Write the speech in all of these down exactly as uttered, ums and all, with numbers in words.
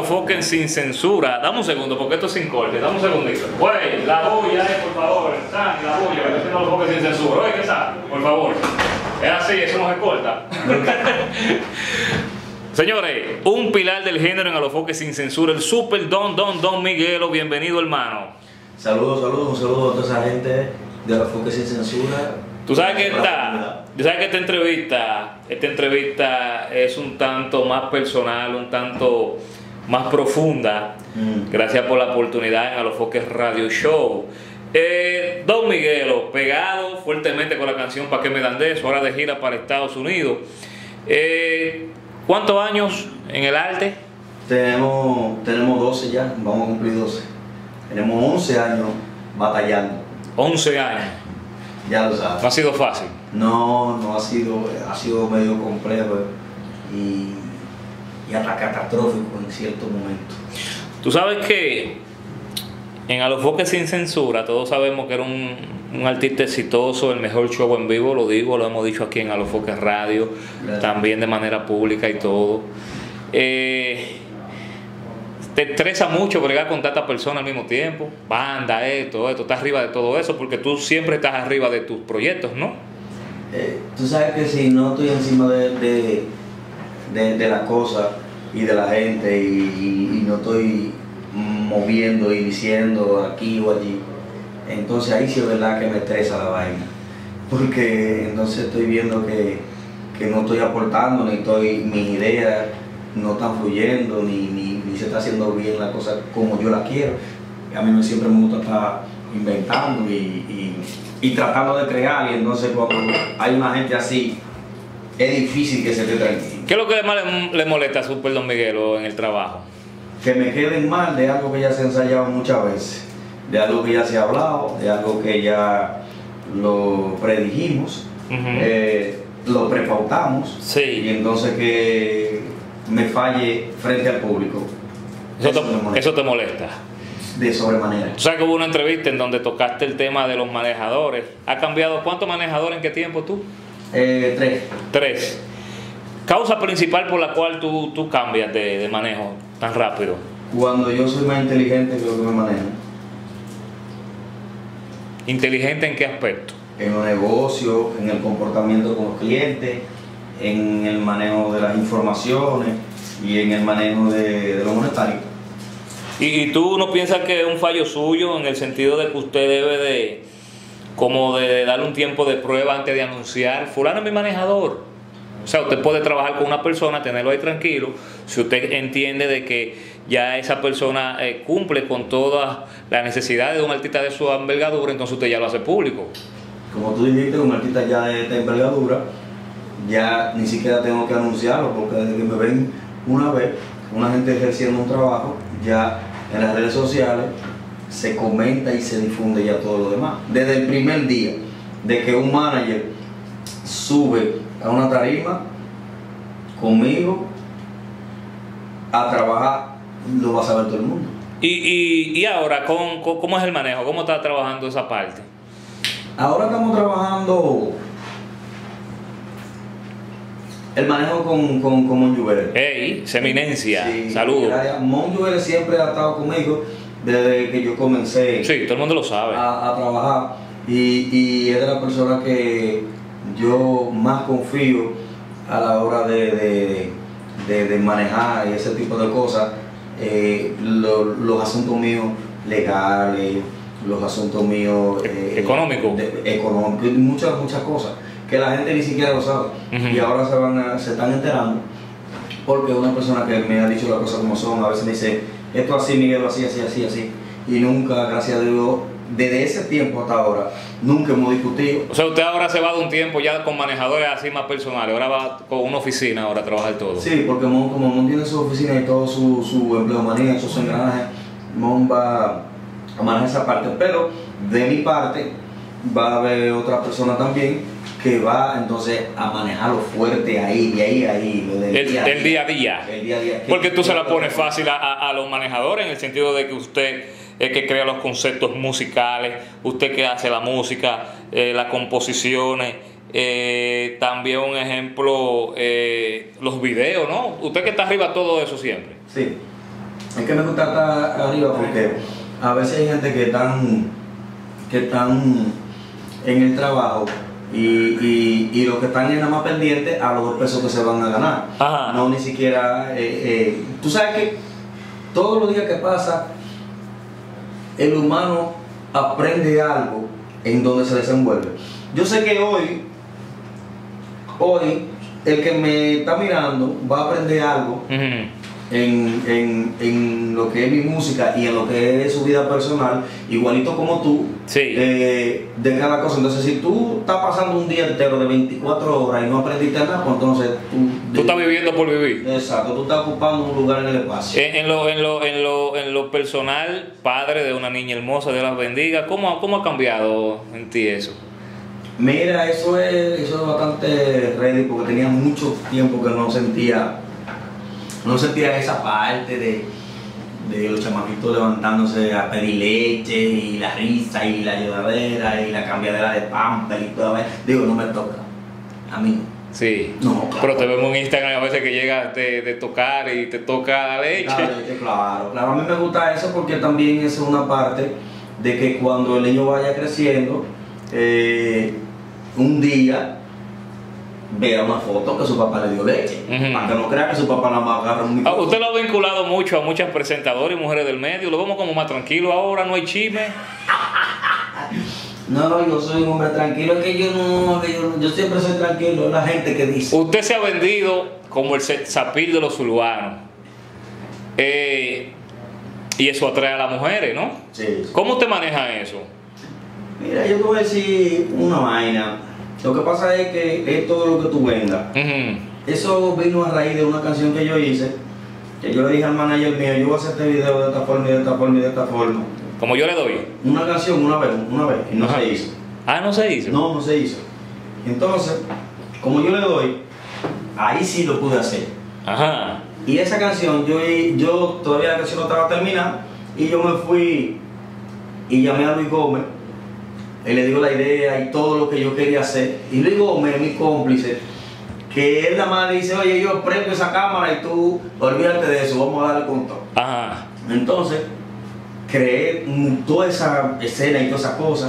Alofoque sin censura. Dame un segundo, porque esto es sin corte. Dame un segundito. Güey, la bulla, eh, por favor. Santi, la bulla, que esto es Alofoque sin censura. Oye, ¿qué está? Por favor. Es así, eso no se corta. Señores, un pilar del género en Alofoque sin censura, el Super Don Don Don Miguelo. Bienvenido, hermano. Saludos, saludos, un saludo a toda esa gente de Alofoque sin censura. Tú sabes que esta, tú sabes que esta entrevista, esta entrevista es un tanto más personal, un tanto más profunda. Mm. Gracias por la oportunidad en Alofoque Radio Show. Eh, Don Miguelo, pegado fuertemente con la canción ¿Pa' qué me dan de eso? Ahora de gira para Estados Unidos. Eh, ¿Cuántos años en el arte? Tenemos, tenemos doce ya, vamos a cumplir doce. Tenemos once años batallando. once años. Ya lo sabes. ¿No ha sido fácil? No, no ha sido, ha sido medio complejo y, y hasta catastrófico en ciertos momentos. Tú sabes que en Alofoque sin censura todos sabemos que era un, un artista exitoso, el mejor show en vivo, lo digo, lo hemos dicho aquí en Alofoque Radio, claro. También de manera pública y todo. Eh, te estresa mucho bregar con tantas personas al mismo tiempo, banda, esto, esto, estás arriba de todo eso, porque tú siempre estás arriba de tus proyectos, ¿no? Eh, tú sabes que si no estoy encima de, de, de, de las cosas y de la gente y, y, y no estoy moviendo y diciendo aquí o allí, entonces ahí sí es verdad que me estresa la vaina, porque entonces estoy viendo que, que no estoy aportando, ni estoy, mis ideas no están fluyendo, ni, ni, ni se está haciendo bien la cosa como yo la quiero. A mí siempre me gusta estar inventando y, y, y tratando de crear, y entonces cuando hay una gente así, es difícil que se esté tranquilo. ¿Qué es lo que más le, le molesta a Super Don Miguelo en el trabajo? Que me queden mal de algo que ya se ha ensayado muchas veces, de algo que ya se ha hablado, de algo que ya lo predijimos, uh-huh. eh, lo prepautamos, sí. Y entonces que me falle frente al público. Eso, eso, te, eso te molesta. De sobremanera. O sea que hubo una entrevista en donde tocaste el tema de los manejadores. ¿Ha cambiado cuántos manejadores en qué tiempo tú? Eh, tres. Tres. ¿Causa principal por la cual tú, tú cambias de, de manejo tan rápido? Cuando yo soy más inteligente que lo que me manejo. ¿Inteligente en qué aspecto? En los negocios, en el comportamiento con los clientes, en el manejo de las informaciones y en el manejo de, de lo monetario. ¿Y, ¿Y tú no piensas que es un fallo suyo en el sentido de que usted debe de, como de darle un tiempo de prueba antes de anunciar, fulano es mi manejador? O sea, usted puede trabajar con una persona, tenerlo ahí tranquilo, si usted entiende de que ya esa persona eh, cumple con todas las necesidades de un artista de su envergadura, entonces usted ya lo hace público. Como tú dijiste, un artista ya de esta envergadura, ya ni siquiera tengo que anunciarlo, porque desde que me ven una vez, una gente ejerciendo un trabajo, ya en las redes sociales se comenta y se difunde ya todo lo demás. Desde el primer día de que un manager sube a una tarima conmigo a trabajar, lo va a saber todo el mundo. Y, y, y ahora, ¿cómo, ¿cómo es el manejo? ¿Cómo está trabajando esa parte? Ahora estamos trabajando el manejo con, con, con Mon Juveler. ¡Ey! Seminencia, sí, saludos. Mon Juveler siempre ha estado conmigo desde que yo comencé. Sí, todo el mundo lo sabe. A, a trabajar. Y, y es de la persona que yo más confío a la hora de, de, de, de manejar y ese tipo de cosas. Eh, lo, los asuntos míos legales, los asuntos míos eh, económicos, económicos, muchas, muchas cosas que la gente ni siquiera lo sabe. Uh-huh. Y ahora se, van a, se están enterando porque una persona que me ha dicho las cosas como son, a veces me dice, esto así, Miguel, así, así, así, así, y nunca, gracias a Dios, desde ese tiempo hasta ahora, nunca hemos discutido. O sea, usted ahora se va de un tiempo ya con manejadores así más personales, ahora va con una oficina ahora a trabajar todo. Sí, porque Mon, como Mon tiene su oficina y todo su, su empleomanía, sus engranajes, Mon va a manejar esa parte, pero de mi parte va a haber otra persona también que va entonces a manejarlo fuerte ahí, de ahí a ahí, lo del el, día, del día a día. El día a día. Porque tú se la pones fácil a, a, a los manejadores en el sentido de que usted es que crea los conceptos musicales, usted que hace la música, eh, las composiciones, eh, también un ejemplo, eh, los videos, ¿no? Usted que está arriba de todo eso siempre. Sí. Es que me gusta estar arriba porque a veces hay gente que están, que están en el trabajo y, y, y los que están es nada más pendientes a los dos pesos que se van a ganar. Ajá. No ni siquiera... Eh, eh, tú sabes que todos los días que pasa, el humano aprende algo en donde se desenvuelve. Yo sé que hoy, hoy, el que me está mirando va a aprender algo Uh-huh. en, en, en lo que es mi música y en lo que es su vida personal, igualito como tú, Sí. eh, de cada cosa. Entonces, si tú estás pasando un día entero de veinticuatro horas y no aprendiste nada, pues entonces tú... Tú estás viviendo por vivir. Exacto, tú estás ocupando un lugar en el espacio. En, en, lo, en, lo, en, lo, en lo personal, padre de una niña hermosa, Dios las bendiga, ¿cómo, cómo ha cambiado en ti eso? Mira, eso es, eso es bastante ready porque tenía mucho tiempo que no sentía, no sentía esa parte de, de los chamaquitos levantándose a pedir leche y la risa y la lloradera y la cambiadera de pamper y todo. Digo, no me toca, a mí no. Sí. No, claro. Pero te vemos en Instagram a veces que llegas de, de tocar y te toca la leche. La leche, claro, claro. A mí me gusta eso porque también es una parte de que cuando el niño vaya creciendo, eh, un día vea una foto que su papá le dio leche. Uh-huh. Para que no crea que su papá nada más agarra un Ah, micrófono. usted lo ha vinculado mucho a muchas presentadoras y mujeres del medio. Lo vemos como más tranquilo ahora, no hay chisme. No, no, yo soy un hombre tranquilo. Es que yo no, que yo, yo siempre soy tranquilo. Es la gente que dice. Usted se ha vendido como el sapil de los urbanos. Eh, y eso atrae a las mujeres, ¿no? Sí, sí. ¿Cómo te maneja eso? Mira, yo te voy a decir una vaina. Lo que pasa es que es todo lo que tú vendas. Uh-huh. Eso vino a raíz de una canción que yo hice, que yo le dije al manager mío, yo voy a hacer este video de esta forma y de esta forma y de esta forma. Como yo le doy. Una canción una vez, una vez, y no Ajá. se hizo. Ah, no se hizo. No, no se hizo. Entonces, como yo le doy, ahí sí lo pude hacer. Ajá. Y esa canción, yo, yo todavía la canción no estaba terminada, y yo me fui y llamé a Luis Gómez, y le digo la idea y todo lo que yo quería hacer. Y Luis Gómez es mi cómplice, que él nada más le dice, oye, yo prendo esa cámara y tú olvídate de eso, vamos a darle con todo. Ajá. Entonces, creé toda esa escena y todas esas cosas.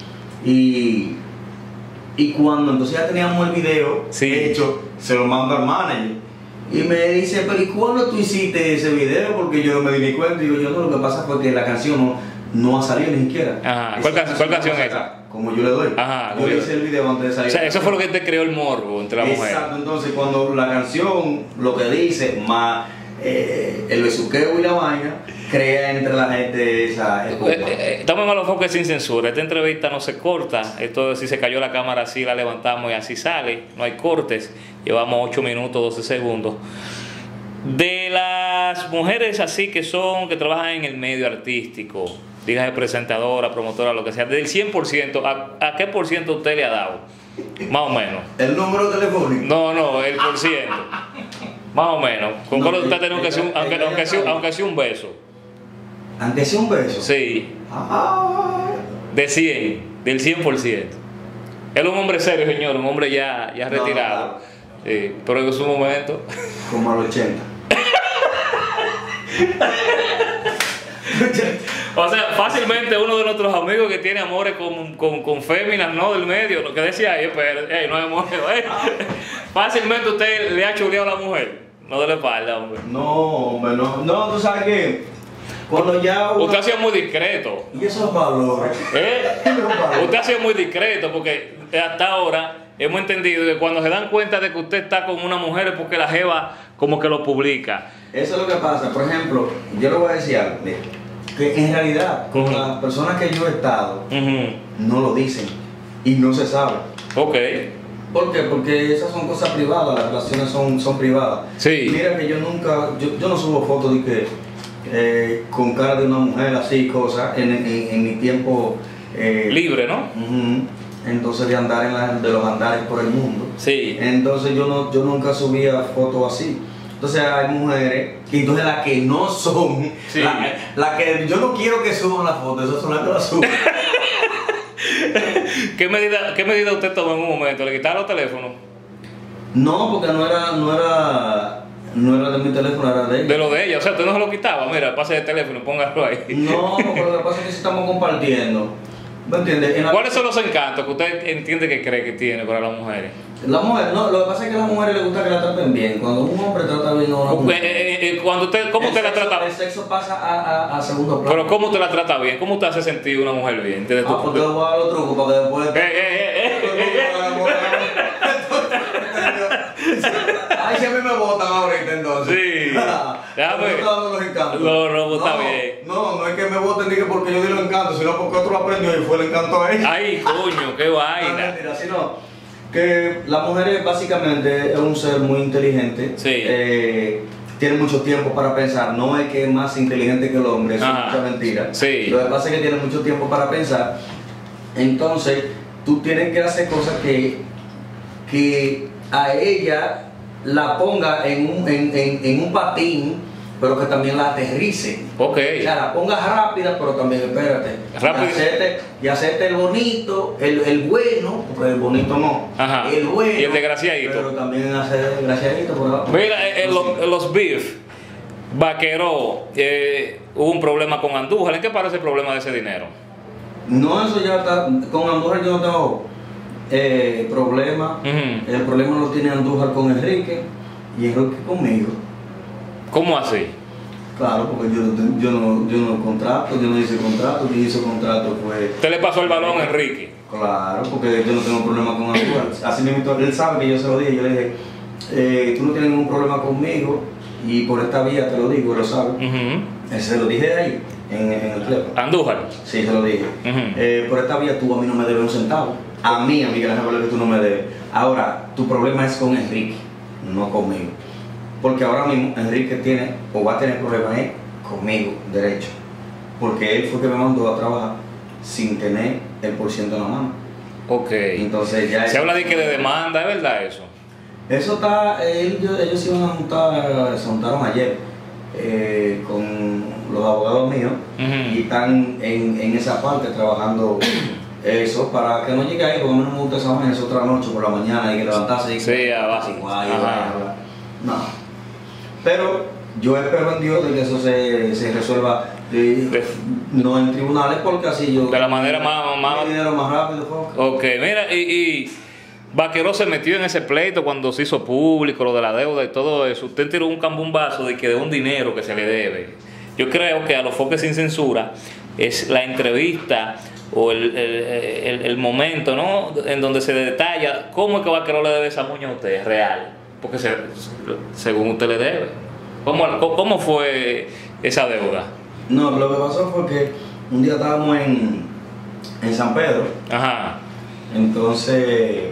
Y, y cuando entonces ya teníamos el video Sí. hecho, se lo mando al manager. Y me dice, pero ¿y cuándo tú hiciste ese video? Porque yo no me di ni cuenta. Y digo, yo no, lo que pasa fue que la canción no, no ha salido ni siquiera. Ajá. Esa ¿Cuál, can- cuál canción no es saca, esa? Como yo le doy. Ajá, yo como le yo- hice el video antes de salir. O sea, eso fue lo que te creó el morbo entre las mujeres. Exacto, entonces cuando la canción, lo que dice, más eh, el besuqueo y la vaina, crea entre la gente esa Eh, escuela. eh, Estamos en Alofoque sin censura. Esta entrevista no se corta. Esto si se cayó la cámara así la levantamos y así sale. No hay cortes. Llevamos ocho minutos, doce segundos. De las mujeres así que son, que trabajan en el medio artístico, dígase presentadora, promotora, lo que sea, del cien por ciento, ¿a, a qué por ciento usted le ha dado? Más o menos. El número telefónico. No, no, el por ciento. Más o menos. ¿Con No, cuál usted el- tiene aunque sea un- el- aunque, el- aunque sea- aunque sea un beso? Aunque sea un beso. Sí. Ah, De cien, del cien por ciento. Él es un hombre serio, señor, un hombre ya, ya No, retirado. claro. Sí, pero en su momento. como al ochenta. O sea, fácilmente uno de nuestros amigos que tiene amores con, con, con féminas, ¿no? Del medio, lo que decía ahí, pero, hey, no hay amor, ¿eh? Fácilmente usted le ha chuleado a la mujer. No de la espalda, hombre. No, hombre, no. No, tú sabes que cuando ya uno- Usted ha sido muy discreto. Y esos valores. ¿Eh? Esos valores. Usted ha sido muy discreto porque hasta ahora hemos entendido que cuando se dan cuenta de que usted está con una mujer es porque la jeva como que lo publica. Eso es lo que pasa. Por ejemplo, yo le voy a decir algo. mire, Que en realidad, con Ujú. las personas que yo he estado, Ujú. no lo dicen. Y no se sabe. Ok. ¿Por qué? Porque esas son cosas privadas, las relaciones son, son privadas. Sí. Mira que yo nunca, yo, yo no subo fotos de que eh, con cara de una mujer así, cosas, en, en, en mi tiempo eh, Libre, ¿no? ujú, entonces de andar en la, de los andares por el mundo. Sí. Entonces yo no, yo nunca subía fotos así. Entonces hay mujeres, que entonces las que no son, Sí. las la que yo no quiero que suban las fotos, esas son las que las suben. ¿Qué medida, ¿Qué medida usted tomó en un momento? ¿Le quitaron los teléfonos? No, porque no era, no era, No era de mi teléfono, era de ella. De lo de ella, o sea, usted no se lo quitaba, mira, pase el teléfono, póngalo ahí. No, pero lo que pasa es que si estamos compartiendo. ¿Me entiendes? En la- ¿Cuáles son los encantos que usted entiende que cree que tiene para las mujeres? La mujer, no, lo que pasa es que a las mujeres les gusta que la traten bien. Cuando un hombre trata bien a una Eh, mujer, eh, eh, cuando usted, ¿cómo el usted la sexo- trata? El sexo pasa a, a, a segundo plano. Pero ¿cómo usted la trata bien? ¿Cómo usted hace sentir una mujer bien? Desde Ah, tu- porque le voy a dar los trucos para que después. Eh, eh, eh, eh, Ay, si a mí me botan ahorita entonces. Sí. Déjame. Me están dando los encantos. No, no, está bien. No, no es que me voten ni que porque yo di los encantos, sino porque otro lo aprendió y fue el encanto a ella. Ay, coño, qué No, vaina. mentira, sino que la mujer básicamente es un ser muy inteligente. Sí. Eh, tiene mucho tiempo para pensar. No es que es más inteligente que el hombre, eso Ajá. es mucha mentira. Sí. Lo que pasa es que tiene mucho tiempo para pensar. Entonces, tú tienes que hacer cosas que, que a ella la ponga en un, en, en, en un patín, pero que también la aterrice. Ok. O sea, la pongas rápida, pero también espérate. Rápido. Y hacerte, y hacerte el bonito, el, el bueno, porque el bonito no. Ajá. El bueno. Y el desgraciadito. Pero también hacer el desgraciadito por abajo. Mira, eh, eh, Sí. los, los beef, Vaquero, eh, hubo un problema con Andújar. ¿En qué parece el problema de ese dinero? No, eso ya está. Con Andújar yo no tengo eh, problema. Ujú. El problema lo tiene Andújar con Enrique y Enrique conmigo. ¿Cómo así? Claro, porque yo, no- yo, no, yo no contrato, yo no hice contrato, quien hizo contrato fue. Usted le pasó el balón a Enrique. Claro, porque yo no tengo problema con Andújar. Así mismo, él sabe que yo se lo dije. Yo le dije, eh, tú no tienes ningún problema conmigo y por esta vía te lo digo, él lo sabe. Ujú. Ese se lo dije ahí, en, en el teléfono. Andújar. Sí, se lo dije. Ujú. Eh, por esta vía tú a mí no me debes un centavo. A mí, a mí, que que tú no me debes. Ahora, tu problema es con Enrique, no conmigo. Porque ahora mismo Enrique tiene, o va a tener problemas eh, conmigo, derecho. Porque él fue que me mandó a trabajar sin tener el por ciento en la mano. Ok. Entonces ya... Se habla de que de demanda, ¿es verdad eso? Eso está, eh, ellos, ellos se iban a juntar, se juntaron ayer eh, con los abogados míos Ujú. y están en, en esa parte trabajando eso para que no llegue ahí, porque a mí no me gusta esa vaina, es otra noche por la mañana, hay que levantarse y Sí, abajo. igual, Ajá. igual, no. Pero yo espero en Dios de que eso se, se resuelva eh, De- no en tribunales, porque así yo... De la manera más- más- mi dinero más rápido, foca. Ok, mira, y, y Vaquero se metió en ese pleito cuando se hizo público lo de la deuda y todo eso. Usted tiró un cambumbazo de que de un dinero que se le debe. Yo creo que a los Foques Sin Censura es la entrevista o el, el, el- el momento, ¿no?, en donde se detalla cómo es que Vaquero le debe esa muña a usted, real. Porque se- según usted le debe. ¿Cómo, cómo fue esa deuda? No, lo que pasó fue que un día estábamos en, en San Pedro, Ajá. entonces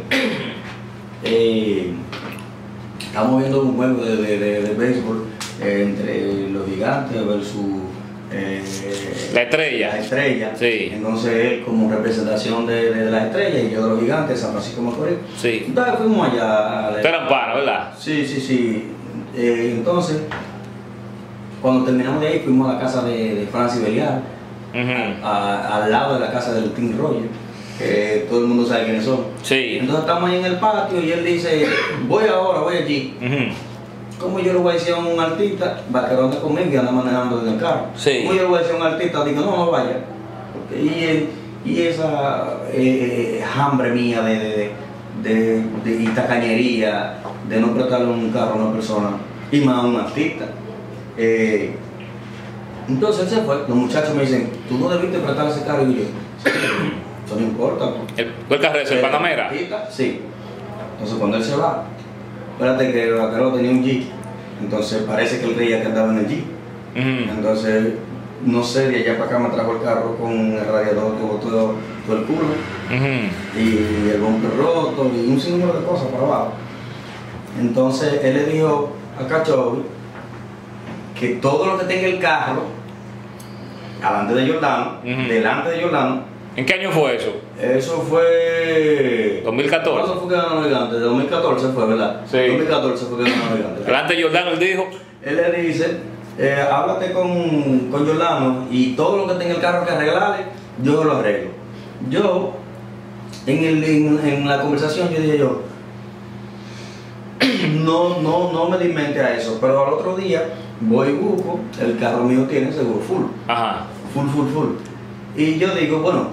eh, estábamos viendo un juego de, de, de, de béisbol eh, entre los gigantes versus eh, La estrella. la estrella. Sí. Entonces él como representación de, de la estrella y yo de los gigantes, San Francisco de Macorís. Sí. Entonces fuimos allá. a la- Usted era pana, ¿verdad? Sí, sí, sí. Eh, entonces, cuando terminamos de ahí, fuimos a la casa de, de Francis Belial, Ujú. a- al lado de la casa del Team Roger, que todo el mundo sabe quiénes son. Sí. Entonces estamos ahí en el patio y él dice, voy ahora, voy allí. Ujú. ¿Cómo yo le voy a decir a un artista, Vaquero anda conmigo y anda manejando en el carro? Sí. ¿Cómo yo le voy a decir a un artista, digo, no, no vaya? Porque- y, el- y esa eh, eh, hambre mía de, de, de, de- y tacañería de no prestarle un carro a una persona y más a un artista. Eh, entonces él se fue, los muchachos me dicen, tú no debiste prestar ese carro, y yo, "Sí, eso no importa. ¿El, el carro es el Panamera? Artista, sí. Entonces cuando él se va, espérate que el Vaquero tenía un Jeep, entonces parece que él creía que andaba en el Jeep. Ujú. Entonces, no sé, de allá para acá me trajo el carro con el radiador que botó todo, todo el culo Ujú. y el bumper roto y un sinnúmero de cosas para abajo. Entonces él le dijo a Cachovi que todo lo que tenga el carro, delante de Jordano, Ujú. delante de Jordano, ¿En qué año fue eso? eso fue... dos mil catorce. ¿Cuándo fue que ganó Gigante? De dos mil catorce fue, ¿verdad? Sí. dos mil catorce fue que ganó Gigante. Delante de Jordano él dijo, Él le dice, eh, háblate con, con Jordano y todo lo que tenga el carro que arreglarle, yo lo arreglo. Yo, en, el, en, en la conversación, yo dije yo, no, no, no me di mente a eso, pero al otro día voy y busco, el carro mío tiene seguro full. Ajá. Full, full, full. Y yo digo, bueno,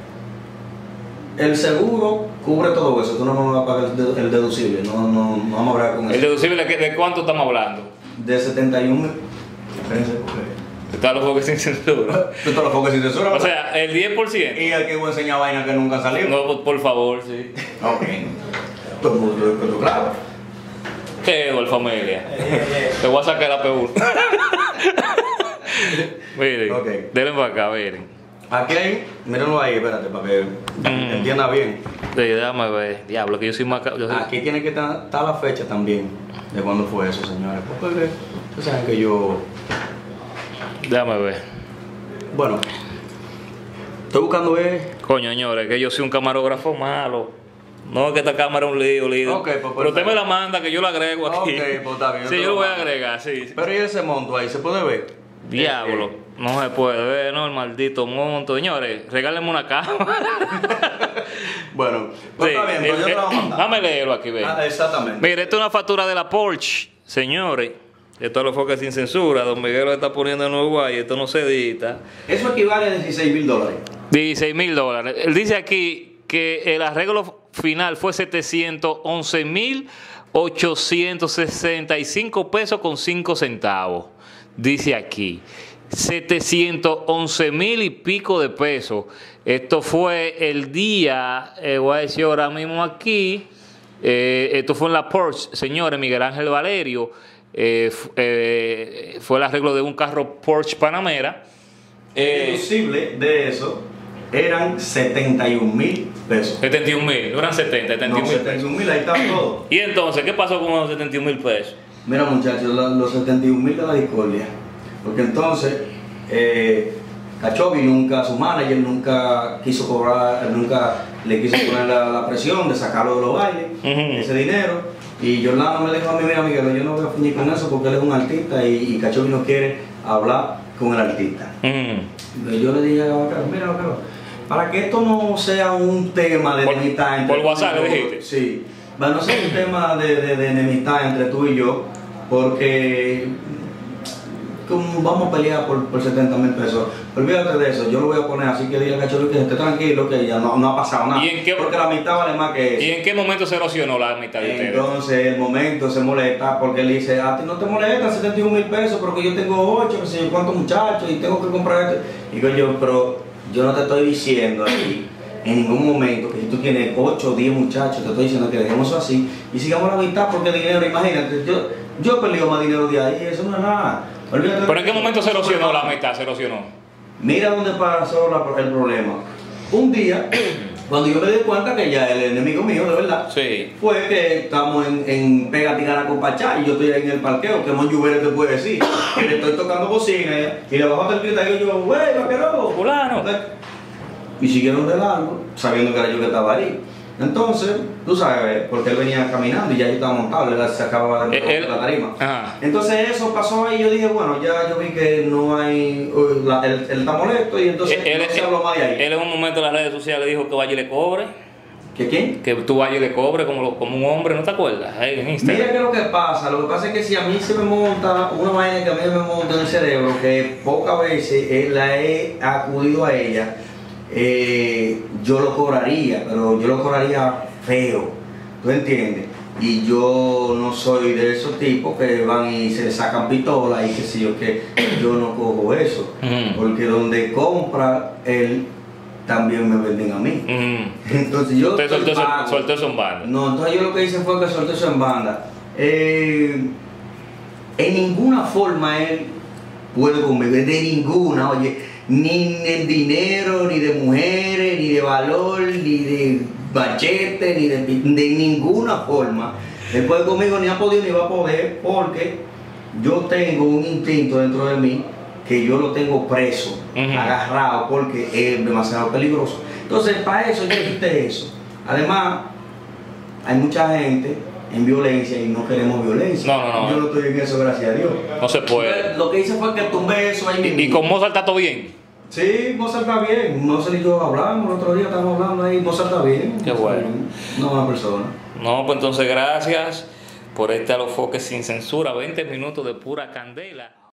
el seguro cubre todo eso, tú no me vas a pagar el, el deducible, no, no, no vamos a hablar con ¿El eso. deducible de, de cuánto estamos hablando? De setenta y un mil. Espérense, porque. Está los foques sin censura. Tú te lo foques sin censura. O sea, el diez por ciento. Y el que voy a enseñar vaina que nunca salió. No, por, por favor, sí. Ok. Todo el mundo, pero claro. ¿Qué es, familia? Te voy a sacar la P uno. Miren, Okay. denle para acá, miren. Aquí hay, mírenlo ahí, espérate, para que Mm. entienda bien. Sí, déjame ver. Diablo, que yo soy más... ca- yo soy- Aquí tiene que estar, estar la fecha también de cuándo fue eso, señores. Porque ustedes saben que yo. Déjame ver. Bueno, estoy buscando es. Coño, señores, que yo soy un camarógrafo malo. No, es que esta cámara es un lío, lío. Ok, pues, Pero pues, usted me la manda, que yo la agrego aquí. Ok, pues está bien, yo Sí, te yo lo lo voy a mando. agregar, sí. Pero ¿y ese monto ahí? ¿Se puede ver? Diablo, Eh, no se puede ver, ¿no? El maldito monto. Señores, regálenme una cámara. Bueno, pues Sí, está bien, pero el- yo te lo voy a el- mandar. Dame leerlo aquí, ve. Ah, exactamente. Mire, esta es una factura de la Porsche, señores. Esto lo foca sin censura. Don Miguel lo está poniendo en Uruguay. Esto no se edita. Eso equivale a dieciséis mil dólares. dieciséis mil dólares. Él dice aquí que el arreglo final fue setecientos once mil ochocientos sesenta y cinco pesos con cinco centavos. Dice aquí. setecientos once mil y pico de pesos. Esto fue el día, eh, voy a decir ahora mismo aquí, eh, esto fue en la Porsche, señores, Miguel Ángel Valerio, eh, f- eh, fue el arreglo de un carro Porsche Panamera. El Eh, deducible de eso eran setenta y un mil pesos. setenta y un mil, no eran setenta, setenta y No, un mil setenta y pesos. un mil, ahí está todo. Y entonces, ¿qué pasó con los setenta y un mil pesos? Mira muchachos, lo- los setenta y un mil de la discordia. Porque entonces, eh, Cachovi nunca, su manager nunca quiso cobrar, nunca le quiso poner la, la presión de sacarlo de los bailes, Ujú. ese dinero. Y Yolanda me dijo a mí, mira Miguel, yo no voy a fingir con eso porque él es un artista y, y Cachovi no quiere hablar con el artista. Mm. Y yo le dije a Bacaro, mira Bacaro, para que esto no sea un tema de Por- enemistad entre por tú y WhatsApp yo, le dijiste. sí, va a no ser un tema de, de, de enemistad entre tú y yo, porque como vamos a pelear por, por setenta mil pesos, olvídate de eso, yo lo voy a poner así que dile a Cachorro que esté tranquilo, que ya no, no ha pasado nada, ¿Y en qué- porque la mitad vale más que eso. ¿Y en qué momento se erosionó la mitad de ustedes? Entonces el momento se molesta porque él dice, a ti no te molesta setenta y un mil pesos porque yo tengo ocho, que sé yo cuántos muchachos y tengo que comprar esto. Y digo yo, pero yo no te estoy diciendo aquí en ningún momento que si tú tienes ocho o diez muchachos, te estoy diciendo que dejemos eso así y sigamos la mitad porque dinero, imagínate, yo, yo he perdido más dinero de ahí, eso no es nada. Olvídate. ¿Pero en qué momento se erosionó la mitad? Se erosionó. Mira dónde pasó la- el problema. Un día, cuando yo me di cuenta que ya el enemigo mío, de verdad, Sí. fue que estamos en, en Pega Tigana con Pachá y yo estoy ahí en el parqueo, que Monjubere te puede decir, que le estoy tocando bocina y le bajo el grito y yo, güey, vaquero, Fulano. y siguieron de largo, sabiendo que era yo que estaba ahí. Entonces, tú sabes, porque él venía caminando y ya yo estaba montado, él se acababa de Él- romper él- la tarima. Ajá. Entonces eso pasó ahí y yo dije, bueno, ya yo vi que no hay, uh, la- él, él está molesto y entonces Él, no se habló más de ahí. él en un momento en las redes sociales dijo que vaya y le cobre. ¿Que quién? Que tú vayas y le cobre como, lo- como un hombre, ¿no te acuerdas? Ahí en Instagram. Mira qué es lo que pasa, lo que pasa es que si a mí se me monta una vaina que a mí me monta en el cerebro, que pocas veces eh, la he acudido a ella, eh, yo lo cobraría, pero yo lo cobraría feo, ¿tú entiendes? Y yo no soy de esos tipos que van y se sacan pistolas y que si yo que yo no cojo eso, Ujú. porque donde compra él, también me venden a mí. Mm. Entonces yo Usted estoy soltó, eso- pago. soltó eso en banda. No, entonces yo lo que hice fue que solté eso en banda. Eh, en ninguna forma él puede conmigo, de ninguna, oye, ni en dinero, ni de mujeres, ni de valor, ni de machete, ni de, de ninguna forma. Él puede conmigo, ni ha podido ni va a poder, porque yo tengo un instinto dentro de mí que yo lo tengo preso, Ujú. agarrado, porque es demasiado peligroso. Entonces, para eso yo quité eso. Además, hay mucha gente en violencia y no queremos violencia. No, no, no. Yo no estoy en eso, gracias a Dios. No se puede. Lo que hice fue que tumbé eso ahí mismo. Y, y con Mozart está todo bien. Sí, Mozart está bien. Mozart y yo hablamos, el otro día estábamos hablando ahí. Mozart está bien. Qué bueno. No, una persona. No, pues entonces gracias. por este Alofoque sin censura, veinte minutos de pura candela.